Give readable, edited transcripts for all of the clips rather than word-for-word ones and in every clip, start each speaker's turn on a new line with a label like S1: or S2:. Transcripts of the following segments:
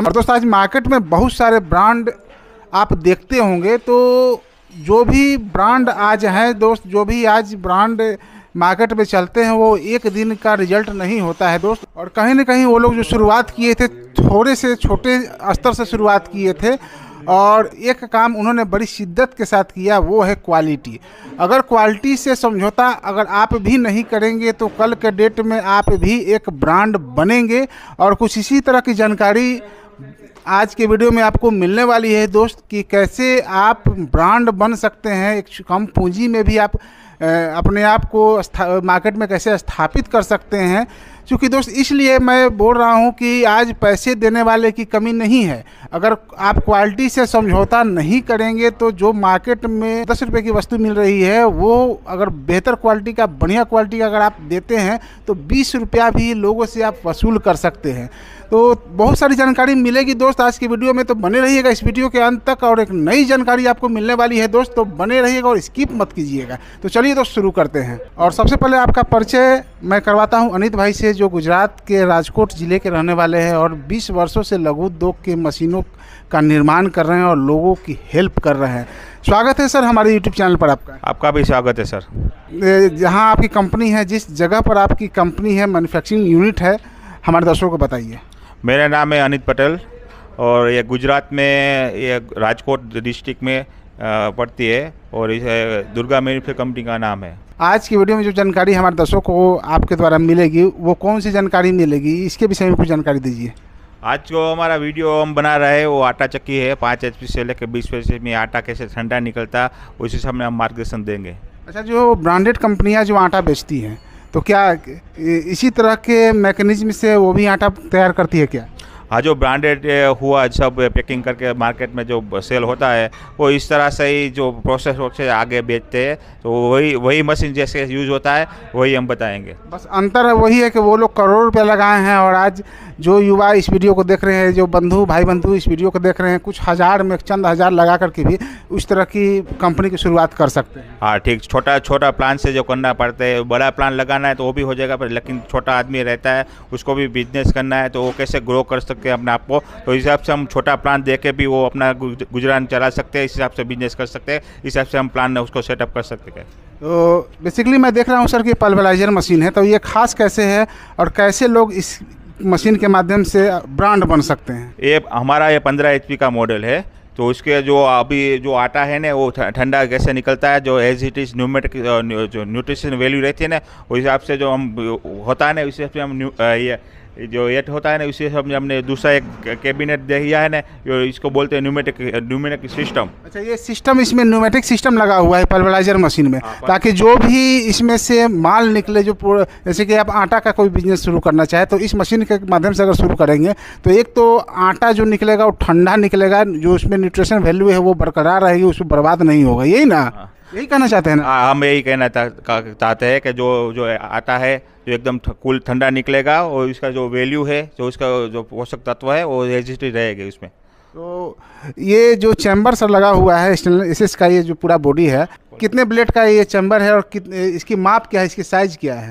S1: और दोस्तों आज मार्केट में बहुत सारे ब्रांड आप देखते होंगे, तो जो भी ब्रांड आज हैं दोस्त, जो भी आज ब्रांड मार्केट में चलते हैं वो एक दिन का रिजल्ट नहीं होता है दोस्त। और कहीं ना कहीं वो लोग जो शुरुआत किए थे थोड़े से छोटे स्तर से शुरुआत किए थे और एक काम उन्होंने बड़ी शिद्दत के साथ किया, वो है क्वालिटी। अगर क्वालिटी से समझौता अगर आप भी नहीं करेंगे तो कल के डेट में आप भी एक ब्रांड बनेंगे। और कुछ इसी तरह की जानकारी आज के वीडियो में आपको मिलने वाली है दोस्त कि कैसे आप ब्रांड बन सकते हैं, एक कम पूंजी में भी आप अपने आप को मार्केट में कैसे स्थापित कर सकते हैं। क्योंकि दोस्त इसलिए मैं बोल रहा हूं कि आज पैसे देने वाले की कमी नहीं है। अगर आप क्वालिटी से समझौता नहीं करेंगे तो जो मार्केट में 10 रुपये की वस्तु मिल रही है वो अगर बेहतर क्वालिटी का, बढ़िया क्वालिटी का अगर आप देते हैं तो 20 रुपया भी लोगों से आप वसूल कर सकते हैं। तो बहुत सारी जानकारी मिलेगी दोस्त आज की वीडियो में, तो बने रहिएगा इस वीडियो के अंत तक। और एक नई जानकारी आपको मिलने वाली है दोस्त, तो बने रहिएगा और स्किप मत कीजिएगा। तो चलिए दोस्त शुरू करते हैं। और सबसे पहले आपका परिचय मैं करवाता हूं अनित भाई से, जो गुजरात के राजकोट ज़िले के रहने वाले हैं और 20 वर्षों से लघु उद्योग के मशीनों का निर्माण कर रहे हैं और लोगों की हेल्प कर रहे हैं। स्वागत है सर हमारे यूट्यूब चैनल पर आपका।
S2: आपका भी स्वागत है सर।
S1: जहाँ आपकी कंपनी है, जिस जगह पर आपकी कंपनी है, मैन्युफैक्चरिंग यूनिट है, हमारे दर्शकों को बताइए।
S2: मेरा नाम है अनित पटेल और ये गुजरात में, ये राजकोट डिस्ट्रिक्ट में पड़ती है और इसे दुर्गा मैन्युफैक्चरिंग कंपनी का नाम है।
S1: आज की वीडियो में जो जानकारी हमारे दर्शकों को आपके द्वारा मिलेगी वो कौन सी जानकारी मिलेगी, इसके विषय में कुछ जानकारी दीजिए।
S2: आज जो हमारा वीडियो हम बना रहे हैं वो आटा चक्की है। 5 HP से लेकर 20 HP में आटा कैसे ठंडा निकलता है उस हिसाब में हम मार्गदर्शन देंगे।
S1: अच्छा, जो ब्रांडेड कंपनियां जो आटा बेचती हैं तो क्या इसी तरह के मैकेनिज्म से वो भी आटा तैयार करती है क्या?
S2: हाँ, जो ब्रांडेड हुआ सब पैकिंग करके मार्केट में जो सेल होता है वो इस तरह से ही जो प्रोसेस से आगे बेचते हैं, तो वही मशीन जैसे यूज़ होता है वही हम बताएंगे।
S1: बस अंतर वही है कि वो लोग करोड़ रुपए लगाए हैं और आज जो युवा इस वीडियो को देख रहे हैं, जो भाई बंधु इस वीडियो को देख रहे हैं, कुछ हज़ार में चंद हज़ार लगा करके भी उस तरह की कंपनी की शुरुआत कर सकते हैं।
S2: हाँ ठीक, छोटा प्लान से जो करना पड़ता है, बड़ा प्लान लगाना है तो वो भी हो जाएगा, पर लेकिन छोटा आदमी रहता है उसको भी बिजनेस करना है तो वो कैसे ग्रो कर सकते हैं अपने आप को, तो इस हिसाब से हम छोटा प्लान दे के भी वो अपना गुजरान चला सकते हैं, इस हिसाब से बिजनेस कर सकते हैं, इस हिसाब से हम प्लान उसको सेटअप कर सकते हैं।
S1: तो बेसिकली मैं देख रहा हूँ सर कि पल्वराइजर मशीन है, तो ये खास कैसे है और कैसे लोग इस मशीन के माध्यम से ब्रांड बन सकते हैं?
S2: ये हमारा 15 HP का मॉडल है, तो उसके जो अभी जो आटा है ना वो ठंडा कैसे निकलता है, जो एज इट इज़ न्यूमेटिक जो न्यूट्रिशन वैल्यू रहती है ना उस हिसाब से जो हम होता है ना उस हिसाब से हम ये जो एट होता है ना उसी से हमने दूसरा एक कैबिनेट दिया है ना, जो इसको बोलते हैं न्यूमेटिक सिस्टम।
S1: अच्छा, ये सिस्टम, इसमें न्यूमेटिक सिस्टम लगा हुआ है पल्वराइजर मशीन में, ताकि जो भी इसमें से माल निकले, जो जैसे कि आप आटा का कोई बिजनेस शुरू करना चाहे तो इस मशीन के माध्यम से अगर शुरू करेंगे तो एक तो आटा जो निकलेगा वो ठंडा निकलेगा, जो उसमें न्यूट्रिशन वैल्यू है वो बरकरार रहेगी, उसमें बर्बाद नहीं होगा, यही ना? यही कहना चाहते हैं ना?
S2: हम यही कहना चाहते हैं कि जो आटा है जो एकदम कूल ठंडा निकलेगा और इसका जो वैल्यू है, जो इसका जो पोषक तत्व है वो एग्जिस्ट रहेगा इसमें। तो
S1: ये जो चैम्बर सर लगा हुआ है स्टेनलेस का, ये जो पूरा बॉडी है, कितने ब्लेड का ये चैम्बर है और इसकी माप क्या है, इसकी साइज क्या है?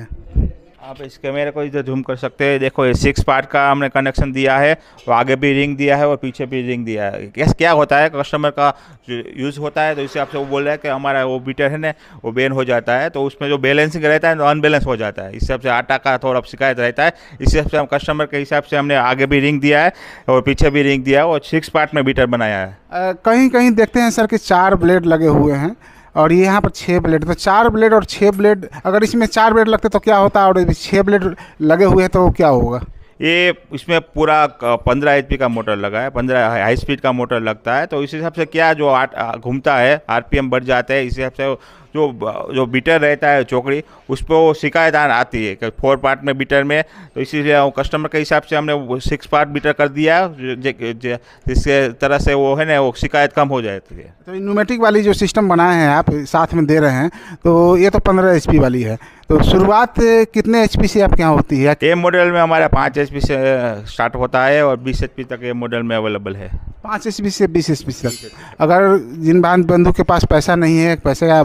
S2: आप इस कैमरे को इधर झूम कर सकते हैं। देखो ये 6 पार्ट का हमने कनेक्शन दिया है, और आगे भी रिंग दिया है और पीछे भी रिंग दिया है। कैसे क्या होता है, कस्टमर का यूज़ होता है तो इस हिसाब से वो बोल रहा है कि हमारा वो बीटर है ना वो बेन हो जाता है, तो उसमें जो बैलेंसिंग रहता है तो अनबैलेंस हो जाता है, इस हिसाब से आटा का थोड़ा शिकायत रहता है। इस हिसाब से हम कस्टमर के हिसाब से हमने आगे भी रिंग दिया है और पीछे भी रिंग दिया है और 6 पार्ट में बीटर बनाया है।
S1: कहीं कहीं देखते हैं सर कि 4 ब्लेड लगे हुए हैं और ये यहाँ पर 6 ब्लेड, तो 4 ब्लेड और 6 ब्लेड, अगर इसमें 4 ब्लेड लगते तो क्या होता है और 6 ब्लेड लगे हुए हैं तो क्या होगा?
S2: ये इसमें पूरा 15 HP का मोटर लगा है, 15 हाई स्पीड का मोटर लगता है, तो इस हिसाब से क्या जो घूमता है RPM बढ़ जाते हैं, इस हिसाब से जो बीटर रहता है चौकड़ी उस पर वो शिकायत आती है कि 4 पार्ट में बीटर में, तो इसीलिए कस्टमर के हिसाब से हमने 6 पार्ट बीटर कर दिया जिसके तरह से वो है ना वो शिकायत कम हो जाती है।
S1: तो न्यूमेटिक वाली जो सिस्टम बनाए हैं आप साथ में दे रहे हैं, तो ये तो 15 HP वाली है, तो शुरुआत कितने HP से आपके यहाँ होती है?
S2: ये मॉडल में हमारा 5 HP से स्टार्ट होता है और 20 HP तक ये मॉडल में अवेलेबल है।
S1: 5 HP से 20 HP तक। अगर जिन बंधु के पास पैसा नहीं है, पैसे का अभाव है,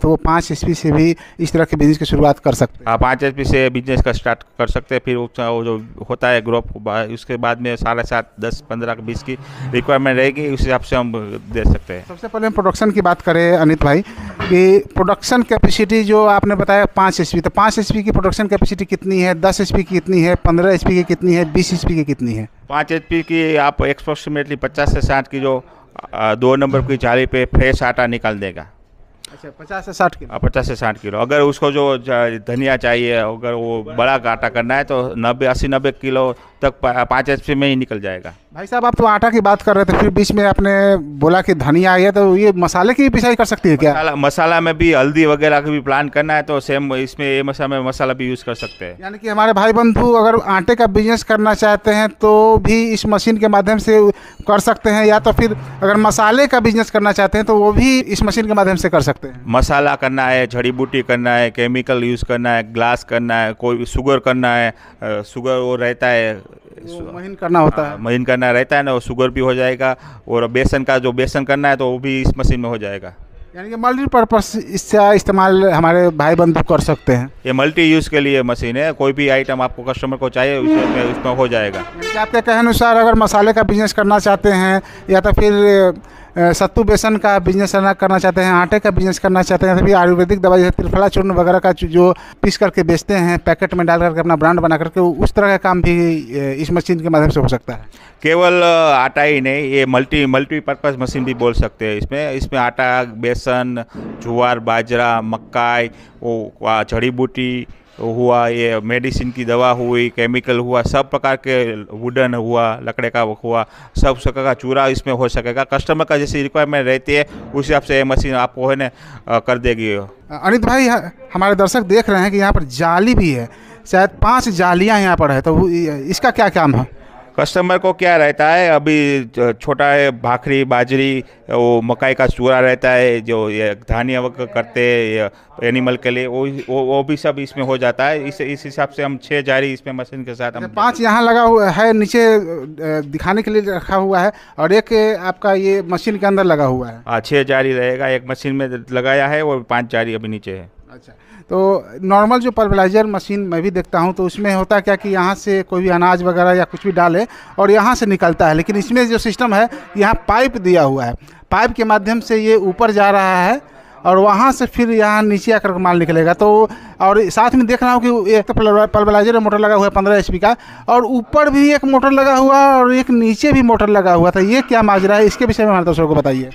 S1: तो वो 5 HP से भी इस तरह के बिजनेस की शुरुआत कर सकते हैं।
S2: आप 5 HP से बिजनेस का स्टार्ट कर सकते हैं। फिर वो जो होता है ग्रुप, उसके बाद में 7.5, 10, 15, 20 की रिक्वायरमेंट रहेगी, उस हिसाब से हम दे सकते हैं।
S1: सबसे पहले हम प्रोडक्शन की बात करें अनित भाई कि प्रोडक्शन कैपेसिटी जो आपने बताया 5 HP, तो 5 HP की प्रोडक्शन कैपेसिटी कितनी है, 10 HP की कितनी है, 15 HP की कितनी है, 20 HP की कितनी है?
S2: 5 HP की आप अप्रोक्सीमेटली 50 से 60 की जो 2 नंबर की जाली पे फ्रेश आटा निकाल देगा।
S1: अच्छा, 50 से 60 किलो।
S2: 50 से 60 किलो। अगर उसको जो धनिया चाहिए, अगर वो बड़ा आटा करना है तो 80-90 किलो तक 5 HP में ही निकल जाएगा।
S1: भाई साहब, आप तो आटा की बात कर रहे थे, फिर बीच में आपने बोला कि धनिया आई है, तो ये मसाले की भी पिसाई कर सकती है क्या?
S2: मसाला में भी हल्दी वगैरह का भी प्लान करना है तो सेम इसमें ये मसाला भी यूज़ कर सकते हैं।
S1: यानी कि हमारे भाई बंधु अगर आटे का बिजनेस करना चाहते हैं तो भी इस मशीन के माध्यम से कर सकते हैं, या तो फिर अगर मसाले का बिजनेस करना चाहते हैं तो वो भी इस मशीन के माध्यम से कर सकते हैं।
S2: मसाला करना है, जड़ी बूटी करना है, केमिकल यूज़ करना है, ग्लास करना है, कोई शुगर करना है, शुगर वो रहता है,
S1: महीन करना होता है,
S2: महीन करना रहता है ना, वो शुगर भी हो जाएगा। और बेसन करना है तो वो भी इस मशीन में हो जाएगा।
S1: यानी कि मल्टीपर्पस इसका इस्तेमाल हमारे भाई बंधु कर सकते हैं।
S2: ये मल्टी यूज़ के लिए मशीन है, कोई भी आइटम आपको कस्टमर को चाहिए उसमें हो जाएगा।
S1: यानी कि आपके कहे अनुसार अगर मसाले का बिजनेस करना चाहते हैं, या तो फिर सत्तू बेसन का बिजनेस करना चाहते हैं, आटे का बिजनेस करना चाहते हैं, तो फिर आयुर्वेदिक दवाई जैसे त्रिफला चूर्ण वगैरह का जो पीस करके बेचते हैं, पैकेट में डाल करके अपना ब्रांड बना करके, उस तरह का काम भी इस मशीन के माध्यम से हो सकता है।
S2: केवल आटा ही नहीं, ये मल्टीपर्पज़ मशीन भी बोल सकते हैं। इसमें आटा, बेसन, ज्वार, बाजरा, मक्काई, वो जड़ी बूटी हुआ, ये मेडिसिन की दवा हुई, केमिकल हुआ, सब प्रकार के वुडन हुआ, लकड़े का हुआ, सब प्रकार का चूरा इसमें हो सकेगा। कस्टमर का जैसी रिक्वायरमेंट रहती है उस हिसाब से ये मशीन आपको है ना कर देगी।
S1: अनित भाई, हमारे दर्शक देख रहे हैं कि यहाँ पर जाली भी है, शायद 5 जालियाँ यहाँ पर है, तो इसका क्या काम है?
S2: कस्टमर को क्या रहता है, अभी छोटा है भाखरी, बाजरी, वो मकाई का चूरा रहता है, जो ये धान्य वगैरह करते हैं एनिमल के लिए, वो भी सब इसमें हो जाता है। इस हिसाब से हम 6 जारी इसमें मशीन के साथ हम
S1: 5 यहाँ लगा हुआ है, नीचे दिखाने के लिए रखा हुआ है, और एक आपका ये मशीन के अंदर लगा हुआ है।
S2: हाँ, 6 जारी रहेगा, एक मशीन में लगाया है और 5 जारी अभी नीचे है।
S1: अच्छा, तो नॉर्मल जो पल्वराइजर मशीन मैं भी देखता हूँ तो उसमें होता क्या कि यहाँ से कोई भी अनाज वगैरह या कुछ भी डाले और यहाँ से निकलता है, लेकिन इसमें जो सिस्टम है, यहाँ पाइप दिया हुआ है, पाइप के माध्यम से ये ऊपर जा रहा है और वहाँ से फिर यहाँ नीचे आकर माल निकलेगा। तो और साथ में देख रहा हूँ कि एक तो पल्वराइजर मोटर लगा हुआ है 15 HP का, और ऊपर भी एक मोटर लगा हुआ है और एक नीचे भी मोटर लगा हुआ था। ये क्या माजरा है, इसके विषय में हमारे दर्शकों को बताइए।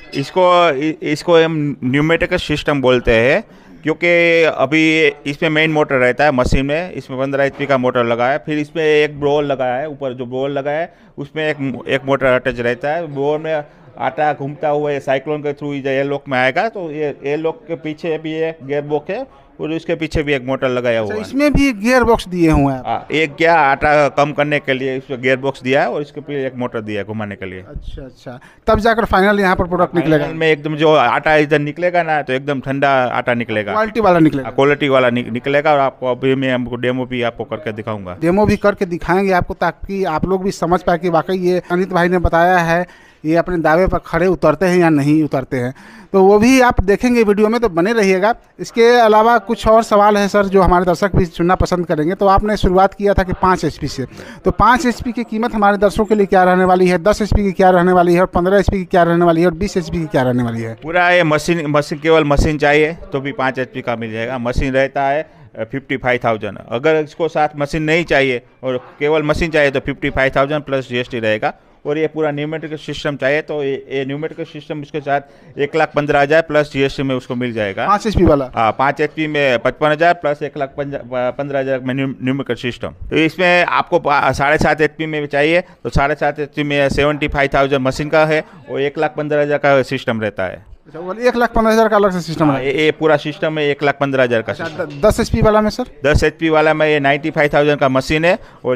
S2: इसको हम न्यूमेटिक सिस्टम बोलते हैं, क्योंकि अभी इसमें मेन मोटर रहता है मशीन में, इसमें 15 HP का मोटर लगा है, फिर इसमें एक ब्रोल लगा है, ऊपर जो ब्रोल लगा है उसमें एक मोटर अटैच रहता है। ब्रोल में आटा घूमता हुआ ये साइक्लोन के थ्रू एयर लॉक में आएगा, तो ये एयर लॉक के पीछे भी एक गियर बॉक्स है और उसके पीछे भी एक मोटर लगाया हुआ है।
S1: इसमें भी गियर बॉक्स दिए हुए हैं?
S2: एक क्या आटा कम करने के लिए इसमें गियर बॉक्स दिया है और इसके पीछे एक मोटर दिया है घुमाने के लिए।
S1: अच्छा अच्छा, तब जाकर फाइनल यहाँ पर प्रोडक्ट निकलेगा।
S2: में एकदम जो आटा इधर निकलेगा ना, तो एकदम ठंडा आटा निकलेगा,
S1: क्वालिटी वाला निकलेगा,
S2: क्वालिटी वाला निकलेगा। और आपको अभी मैं हमको डेमो भी आपको करके दिखाऊंगा,
S1: डेमो भी करके दिखाएंगे आपको, ताकि आप लोग भी समझ पाए कि वाकई ये अनित भाई ने बताया है ये अपने दावे पर खड़े उतरते हैं या नहीं उतरते हैं। तो वो भी आप देखेंगे वीडियो में, तो बने रहिएगा। इसके अलावा कुछ और सवाल है सर जो हमारे दर्शक भी सुनना पसंद करेंगे। तो आपने शुरुआत किया था कि 5 HP से, तो 5 HP की कीमत हमारे दर्शकों के लिए क्या रहने वाली है, 10 HP की क्या रहने वाली है, और 15 HP की क्या रहने वाली है, और 20 HP की क्या रहने वाली है?
S2: पूरा ये मशीन केवल मशीन चाहिए तो भी 5 HP का मिल जाएगा। मशीन रहता है 55,000। अगर इसको साथ मशीन नहीं चाहिए और केवल मशीन चाहिए तो 55,000 प्लस GST रहेगा। और ये पूरा न्यूमेटिक सिस्टम चाहिए तो ये न्यूमेटिक सिस्टम इसके साथ 1,15,000 प्लस GST में उसको मिल जाएगा।
S1: 5 HP वाला?
S2: हाँ, 5 HP में 55,000 प्लस 1,15,000 में न्यूमेटिक सिस्टम। तो इसमें आपको 7.5 HP में चाहिए तो 7.5 HP में 75,000 मशीन का है और 1,15,000 का सिस्टम रहता है।
S1: अच्छा, 1,15,000 का अलग से सिस्टम है?
S2: ये पूरा सिस्टम है 1,15,000 का सिस्टम।
S1: 10 HP वाला में सर?
S2: 10 HP वाला में ये 95,000 का मशीन है और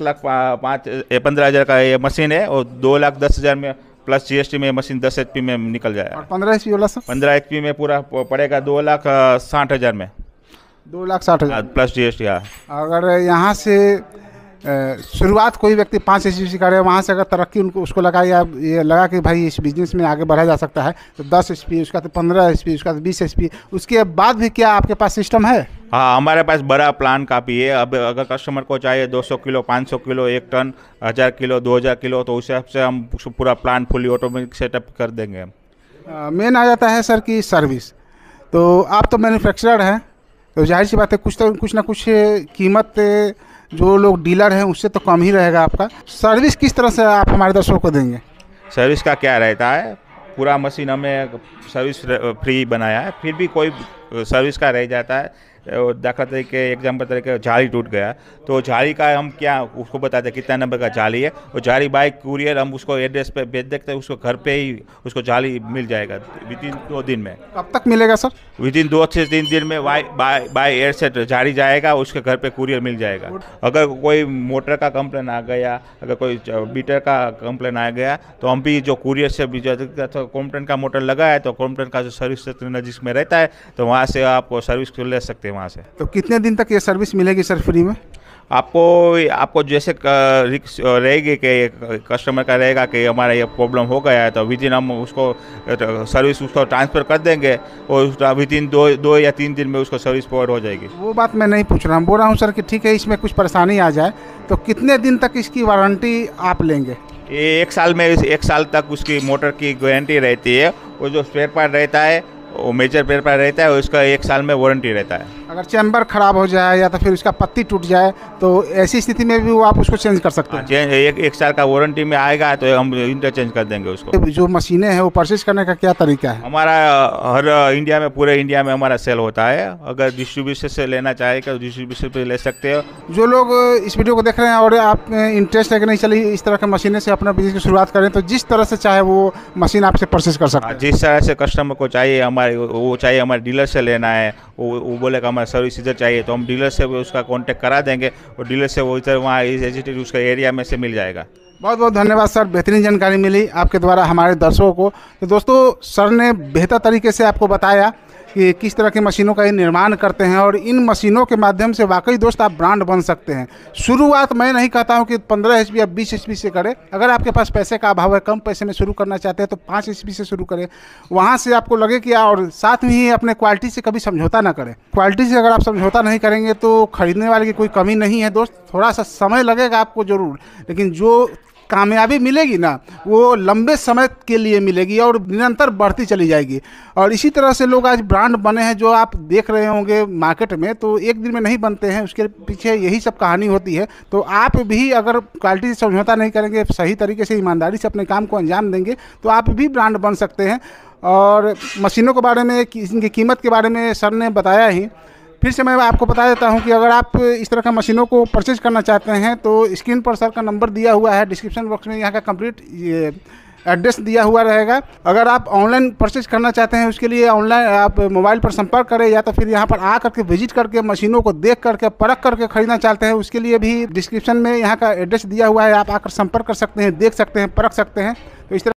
S2: 1,15,000 का ये मशीन है और 2,10,000 में प्लस GST में मशीन 10 HP में निकल जाएगा।
S1: और 15 HP वाला सर?
S2: 15 HP में पूरा पड़ेगा 2,60,000 में।
S1: 2,60,000
S2: प्लस GST। हाँ,
S1: अगर यहाँ से शुरुआत कोई व्यक्ति 5 एचपी से करे, वहाँ से अगर तरक्की उनको उसको लगा या ये लगा कि भाई इस बिज़नेस में आगे बढ़ा जा सकता है, तो 10 एचपी, उसका तो 15 एचपी, उसका तो 20 एचपी, उसके बाद भी क्या आपके पास सिस्टम है?
S2: हाँ, हमारे पास बड़ा प्लान काफ़ी है। अब अगर कस्टमर को चाहिए 200 kilo, 500 kilo, 1 ton, 1000 kilo, 2000 kilo, तो उस हिसाब से हम पूरा प्लान फुली ऑटोमेटिक सेटअप कर देंगे।
S1: मेन आ जाता है सर की सर्विस। तो आप तो मैन्युफैक्चरर हैं, तो जाहिर सी बात है कुछ ना कुछ कीमत जो लोग डीलर हैं उससे तो कम ही रहेगा आपका। सर्विस किस तरह से आप हमारे दर्शकों को देंगे?
S2: सर्विस का क्या रहता है, पूरा मशीन हमें सर्विस फ्री बनाया है, फिर भी कोई सर्विस का रह जाता है। दाखिला तरीके एग्जाम्पल तरीके झाड़ी टूट गया, तो झाड़ी का हम क्या उसको बताते हैं कितना नंबर का झाड़ी है, वो झाड़ी बाय कुरियर हम उसको एड्रेस पे भेज देते हैं, उसको घर पे ही उसको झाड़ी मिल जाएगा विदिन 2 दिन में।
S1: कब तक मिलेगा सर?
S2: विदिन 2 से 3 दिन में बाय एयर से झाड़ी जाएगा, उसके घर पे कुरियर मिल जाएगा। अगर कोई मोटर का कंप्लेन आ गया, अगर कोई बीटर का कंप्लेन आ गया, तो हम भी जो कुरियर से भी कॉम्प्टन का मोटर लगा है, तो कॉम्प्टन का जो सर्विस सेंटर नज़दीक में रहता है, तो वहाँ से आप सर्विस ले सकते हैं वहाँ से।
S1: तो कितने दिन तक ये सर्विस मिलेगी सर फ्री में?
S2: आपको जैसे रिक्स रहेगी कि कस्टमर का रहेगा कि हमारा ये प्रॉब्लम हो गया है, तो विदिन हम उसको सर्विस उसको ट्रांसफ़र कर देंगे और विदिन 2 या 3 दिन में उसको सर्विस प्रोवाइड हो जाएगी।
S1: वो बात मैं नहीं पूछ रहा हूँ, बोल रहा हूँ सर कि ठीक है इसमें कुछ परेशानी आ जाए तो कितने दिन तक इसकी वारंटी आप लेंगे?
S2: ये 1 साल में 1 साल तक उसकी मोटर की गारंटी रहती है। वो जो स्पेयर पार्ट रहता है वो मेजर स्पेयर पार्ट रहता है, उसका 1 साल में वारंटी रहता है।
S1: अगर चैम्बर खराब हो जाए या तो फिर उसका पत्ती टूट जाए, तो ऐसी स्थिति में भी वो आप उसको चेंज कर सकते हैं?
S2: एक साल का वारंटी में आएगा तो हम इंटरचेंज कर देंगे उसको।
S1: जो मशीनें हैं वो परचेज करने का क्या तरीका है?
S2: हमारा हर इंडिया में, पूरे इंडिया में हमारा सेल होता है। अगर डिस्ट्रीब्यूटर से लेना चाहे तो डिस्ट्रीब्यूटर पे ले सकते हो।
S1: जो लोग इस वीडियो को देख रहे हैं और आप इंटरेस्ट है कि नहीं चलिए इस तरह के मशीनें से अपना बिजनेस की शुरुआत करें, तो जिस तरह से चाहे वो मशीन आपसे परचेज कर सकते हैं।
S2: जिस तरह से कस्टमर को चाहिए, हमारे डीलर से लेना है, वो बोलेगा हमारा सर्विस इधर चाहिए, तो हम डीलर से उसका कांटेक्ट करा देंगे और डीलर से वो इधर वहाँ उसका एरिया में से मिल जाएगा।
S1: बहुत बहुत धन्यवाद सर, बेहतरीन जानकारी मिली आपके द्वारा हमारे दर्शकों को। तो दोस्तों, सर ने बेहतर तरीके से आपको बताया कि किस तरह की मशीनों का ये निर्माण करते हैं और इन मशीनों के माध्यम से वाकई दोस्त आप ब्रांड बन सकते हैं। शुरुआत मैं नहीं कहता हूं कि 15 एचपी या 20 एचपी से करें। अगर आपके पास पैसे का अभाव है, कम पैसे में शुरू करना चाहते हैं, तो 5 एचपी से शुरू करें। वहां से आपको लगे कि और साथ में ही अपने क्वालिटी से कभी समझौता ना करें। क्वालिटी से अगर आप समझौता नहीं करेंगे तो खरीदने वाले की कोई कमी नहीं है दोस्त। थोड़ा सा समय लगेगा आपको ज़रूर, लेकिन जो कामयाबी मिलेगी ना वो लंबे समय के लिए मिलेगी और निरंतर बढ़ती चली जाएगी। और इसी तरह से लोग आज ब्रांड बने हैं जो आप देख रहे होंगे मार्केट में, तो एक दिन में नहीं बनते हैं, उसके पीछे यही सब कहानी होती है। तो आप भी अगर क्वालिटी से समझौता नहीं करेंगे, सही तरीके से ईमानदारी से अपने काम को अंजाम देंगे, तो आप भी ब्रांड बन सकते हैं। और मशीनों के बारे में, इनकी कीमत के बारे में सर ने बताया ही। फिर से मैं आपको बता देता हूं कि अगर आप इस तरह का मशीनों को परचेज करना चाहते हैं तो स्क्रीन पर सर का नंबर दिया हुआ है, डिस्क्रिप्शन बॉक्स में यहाँ का कंप्लीट एड्रेस दिया हुआ रहेगा। अगर आप ऑनलाइन परचेज करना चाहते हैं उसके लिए ऑनलाइन आप मोबाइल पर संपर्क करें, या तो फिर यहाँ पर आ करके विजिट करके मशीनों को देख करके परख करके खरीदना चाहते हैं, उसके लिए भी डिस्क्रिप्शन में यहाँ का एड्रेस दिया हुआ है, आप आकर संपर्क कर सकते हैं, देख सकते हैं, परख सकते हैं। तो इस तरह